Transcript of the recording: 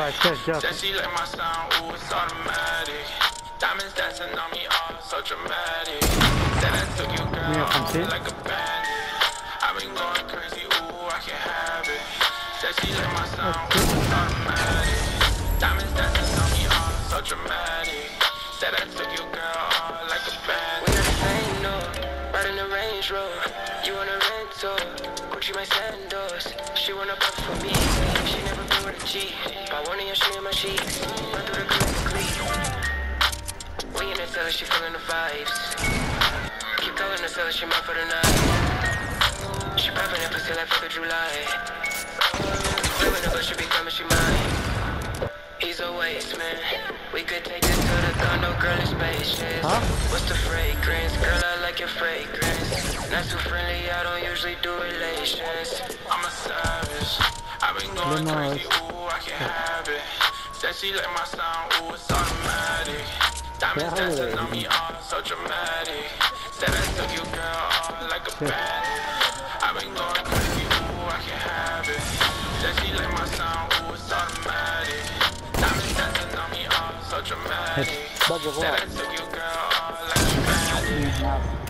Vai, esquece já. Said she like my sound, ooh, it's automatic. Diamonds dancing on me, all so dramatic. Said I took you, girl, like a bandit. I've been going crazy, ooh, I can have it. Said she like my sound, ooh, it's automatic. Diamonds dancing on me, all so dramatic. Said I took you, girl, like a bandit. We not the same, no. Riding the Range Rover, you on a rental. Gucci my sandals, she wanna buck for me. She never been with a G. By one of your shit in my sheets. Run through the clean. We in the cellar, she feeling the vibes. Keep calling the cellar, she mine for the night. She popping that pussy like 4th of July. Living the bush, she be coming, she mine. He's a waste man. We could take this to the condo, girl, it's spacious. What's the fragrance? Girl, I like your fragrance. Not too friendly, I don't usually do relations. I'm a savage. I've been going crazy, ooh, I can have it. Said she like my sound, ooh, it's automatic. Diamonds dancing on me, all so dramatic. Said I took you, girl, like a bandit. I've been going crazy, ooh, I can have it. Said she like my sound, ooh, it's automatic. Diamonds dancing on me, all so dramatic. Said I took you, girl, like a bandit.